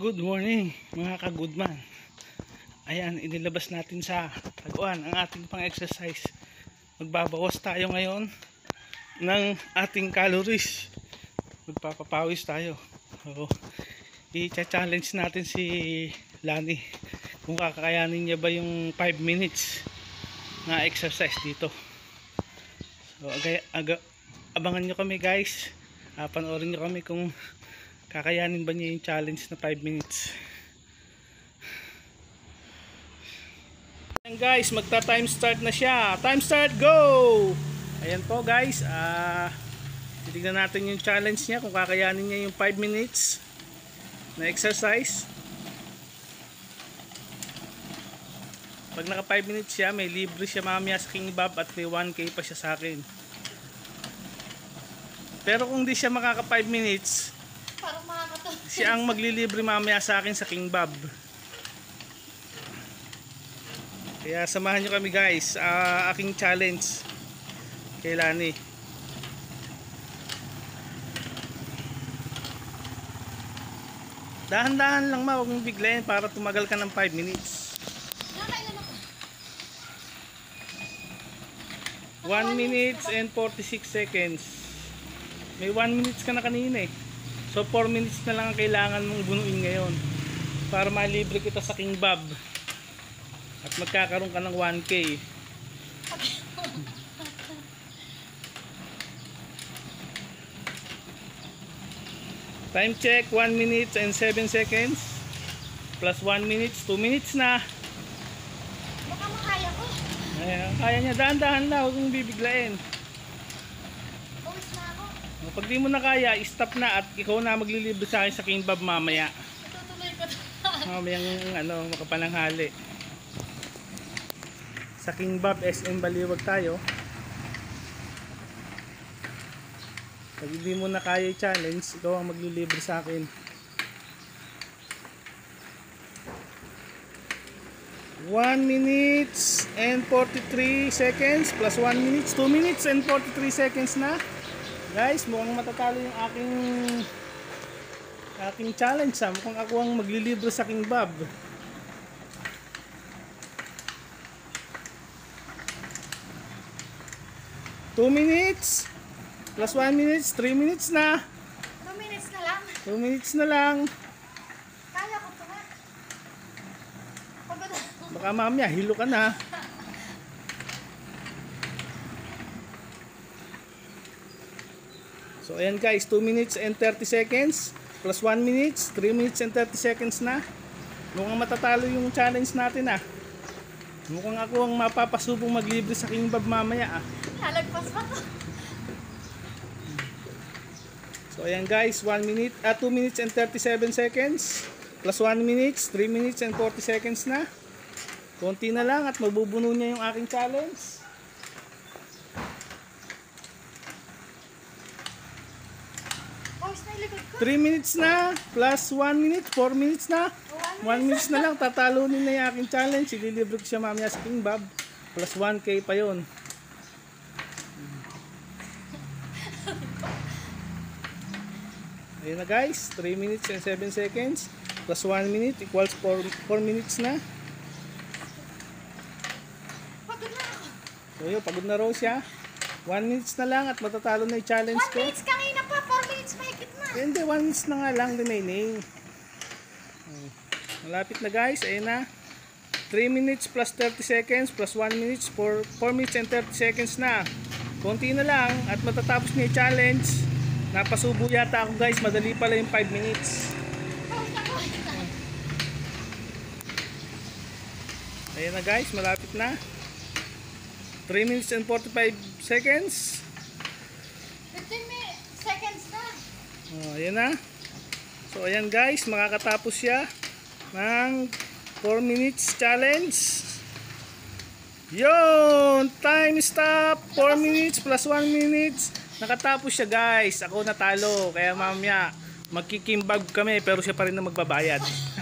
Good morning mga ka-goodman. Ayan, inilabas natin sa taguan ang ating pang exercise. Magbabawas tayo ngayon ng ating calories. Magpapapawis tayo. So, i-challenge natin si Lani kung kakakayanin niya ba yung 5 minutes na exercise dito. So abangan nyo kami guys. Panoorin nyo kami kung kakayanin ba niya yung challenge na 5 minutes. Ayan guys, magta time start na siya. Time start, go! Ayan po guys, titignan natin yung challenge niya kung kakayanin niya yung 5 minutes na exercise. Pag naka 5 minutes siya, may libre siya mamaya sa King Bob at may 1K pa siya sa akin. Pero kung di siya makaka 5 minutes, siya ang maglilibre mamaya sa akin sa King Bob. Kaya samahan nyo kami guys sa aking challenge kay Lani. Dahan-dahan lang ma, huwag mong biglayin para tumagal ka ng 5 minutes. 1 minutes and 46 seconds. May 1 minutes ka na kanina eh. So 4 minutes na lang ang kailangan mong bunuin ngayon para malibre kita sa King Bob at magkakaroon ka ng 1K. Time check, 1 minute and 7 seconds plus 1 minute, 2 minutes na. Baka makaya ko. Ayan, kaya niya, dahan-dahan lang, huwag mong bibiglain. Pag di mo na kaya, stop na at ikaw na maglilibre sa akin sa King Bob mamaya. Tutuloy ko. Mamayang makapananghali. Sa King Bob SM Baliwag tayo. Pag hindi mo na kaya i-challenge, ikaw ang maglilibre sa akin. 1 minutes and 43 seconds plus 1 minutes, 2 minutes and 43 seconds na. Guys, mukhang matatalo yung aking challenge ha. Mukhang ako ang maglilibre sa King Bob. 2 minutes plus 1 minutes, 3 minutes na. 2 minutes na lang. 2 minutes na lang. Kaya ko ito nga. Pagod. Baka mamaya hilo ka na. So ayan guys, 2 minutes and 30 seconds plus 1 minutes, 3 minutes and 30 seconds na. Mukhang matatalo yung challenge natin ah. Mukhang ako ang mapapasubong maglibre sa King Bob mamaya ah. Lalagpas pa to. So ayan guys, 2 minutes and 37 seconds plus 1 minutes, 3 minutes and 40 seconds na. Konti na lang at mabubuno niya yung aking challenge. 3 minutes na plus 1 minute, 4 minutes na. 1 minutes na lang, tatalunin na yung aking challenge. Ililibre ko siya mamaya sa King Bob plus 1K pa yun. Ayun na guys, 3 minutes and 7 seconds plus 1 minute equals 4 minutes na. Pagod na ako. So yun, pagod na raw siya. 1 minutes na lang at matatalo na yung challenge 1 ko. minutes kanina pa, 4 minutes mahigit na. Hindi, 1 minutes na nga lang remaining. Malapit na guys, ayun na. 3 minutes plus 30 seconds plus 1 minutes, 4 minutes and 30 seconds na. Konti na lang at matatapos niya yung challenge. Napasubo yata ako guys, madali pala yung 5 minutes. Ayun na guys, malapit na. 3 minutes and 45 seconds. 15 seconds na. Ayan na. So ayan guys, makakatapos siya ng 4 minutes challenge. Yun! Time stop! 4 minutes plus 1 minutes. Nakatapos siya guys. Ako natalo. Kaya mamaya magkikimbag kami pero siya pa rin na magbabayad.